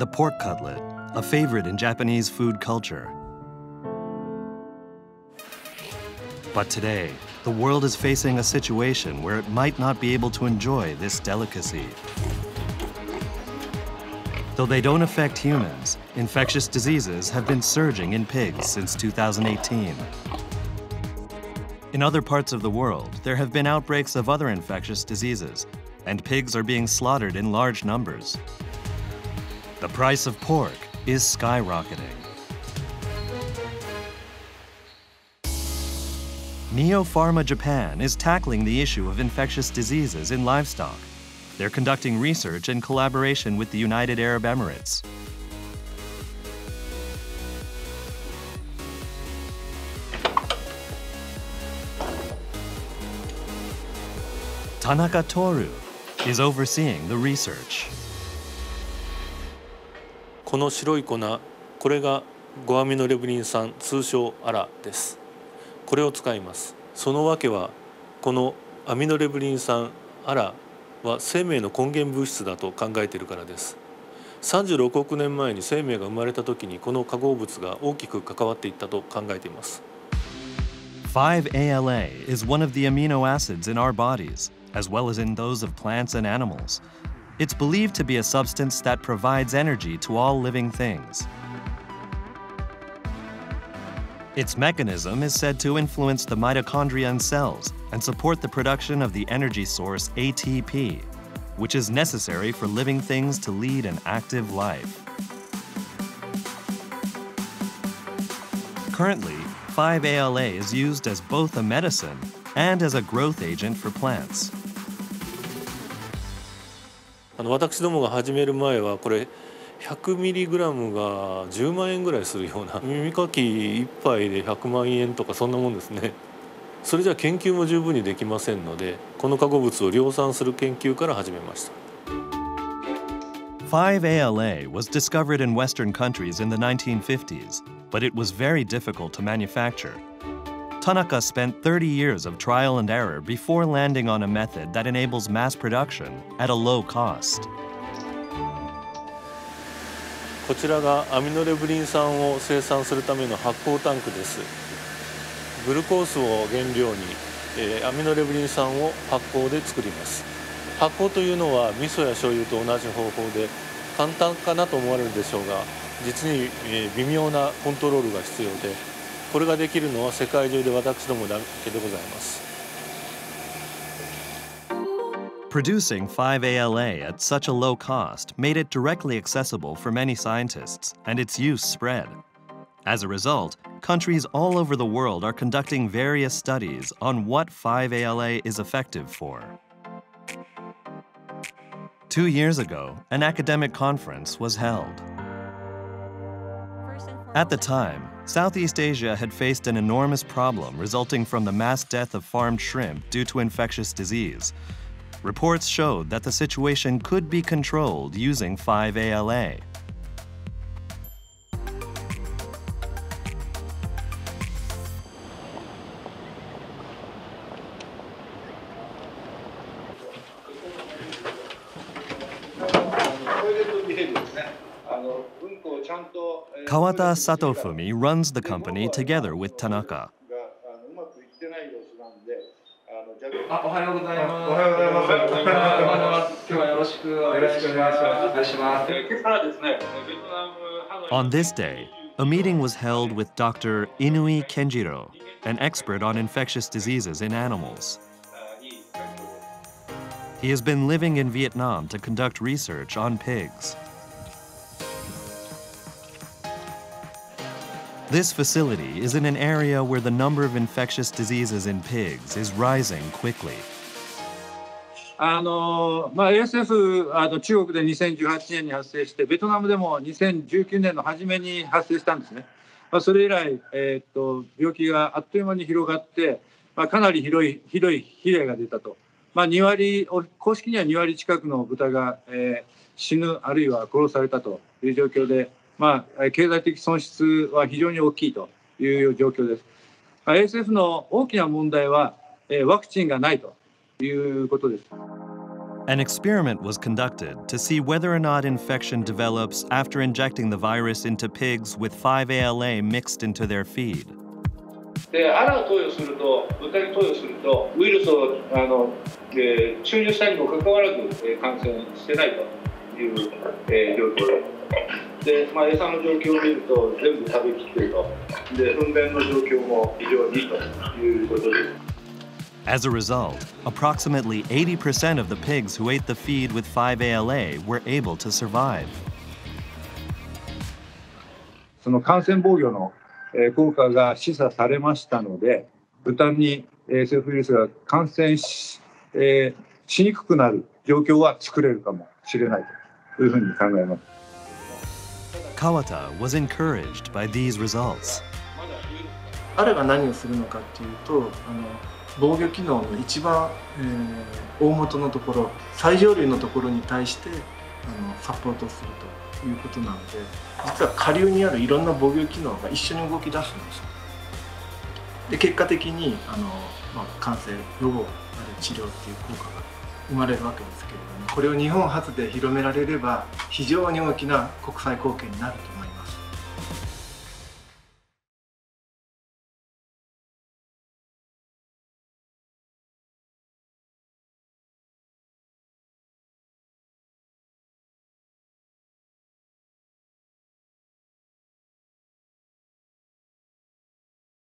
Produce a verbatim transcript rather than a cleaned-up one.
the pork cutlet, a favorite in Japanese food culture. But today, the world is facing a situation where it might not be able to enjoy this delicacy. Though they don't affect humans, infectious diseases have been surging in pigs since two thousand eighteen. In other parts of the world, there have been outbreaks of other infectious diseases, and pigs are being slaughtered in large numbers. The price of pork is skyrocketing. Neopharma Japan is tackling the issue of infectious diseases in livestock. They're conducting research in collaboration with the United Arab Emirates. Tanaka Toru is overseeing the research. この白い粉、これがゴアミノレブリン酸、通称アラです。これを使います。その訳は、このアミノレブリン酸アラは生命の根源物質だと考えているからです。さんじゅうろくおくねんまえに生命が生まれた時にこの化合物が大きく関わっていったと考えています。 ファイブ エーエルエー is one of the amino acids in our bodies, as well as in those of plants and animals. It's believed to be a substance that provides energy to all living things. Its mechanism is said to influence the mitochondria in cells and support the production of the energy source A T P, which is necessary for living things to lead an active life. Currently, five A L A is used as both a medicine and as a growth agent for plants. あの私どもが始める前はこれひゃくミリグラムがじゅうまんえんぐらいするような耳かきいっぱいでひゃくまんえんとかそんなもんですね。それじゃ研究も十分にできませんので、この化合物を量産する研究から始めました。 ファイブ エーエルエー was discovered in Western countries in the nineteen fifties, but it was very difficult to manufacture. Tanaka spent thirty years of trial and error before landing on a method that enables mass production at a low cost. こちらがアミノレブリン酸を生産するための発酵タンクです。グルコースを原料に、えー、アミノレブリン酸を発酵で作ります。発酵というのは味噌や醤油と同じ方法で簡単かなと思われるでしょうが、実に、えー、微妙なコントロールが必要で、これができるのは世界中で私どもだけでございます。 Producing five A L A at such a low cost made it directly accessible for many scientists, and its use spread. As a result, countries all over the world are conducting various studies on what five A L A is effective for. Two years ago, an academic conference was held. At the time, Southeast Asia had faced an enormous problem resulting from the mass death of farmed shrimp due to infectious disease. Reports showed that the situation could be controlled using five A L A. Kawata Satofumi runs the company together with Tanaka. On this day, a meeting was held with Doctor Inui Kenjiro, an expert on infectious diseases in animals. He has been living in Vietnam to conduct research on pigs. This facility is in an area where the number of infectious diseases in pigs is rising quickly. あのまあ、エーエスエフ あの中国でにせんじゅうはちねんに発生してベトナムでもにせんじゅうきゅうねんの初めに発生したんですね。まあ、それ以来、えー、っと病気があっという間に広がって、まあ、かなり広いひどい被害が出たと、まあ、に割公式にはに割近くの豚が、えー、死ぬあるいは殺されたという状況で、まあ、経済的損失は非常に大きいという状況です。まあ、エーエスエフ の大きな問題は、えー、ワクチンがないということです。 An experiment was conducted to see whether or not infection develops after injecting the virus into pigs with five A L A mixed into their feed. で、アラを投与すると、豚に投与すると、ウイルスをあの、えー、注入したにもかかわらず、えー、感染してないという、えー、状況で、まあ、餌の状況を見ると、全部食べきっていると。で、糞便の状況も非常にいいということです。 As a result, approximately eighty percent of the pigs who ate the feed with five A L A were able to survive. その感染防御の効果が示唆されましたので、豚にセルフウイルスが感染 し,、えー、しにくくなる状況は作れるかもしれないというふうに考えます。 Kawata was encouraged by these results. アラが何をするのかっていうと、あの防御機能の一番、えー、大元のところ、最上流のところに対してあのサポートするということなので、実は下流にあるいろんな防御機能が一緒に動き出すんです。で、結果的にあの、まあ、感染予防ある治療っていう効果が生まれるわけですけれども、これを日本初で広められれば非常に大きな国際貢献になると思います。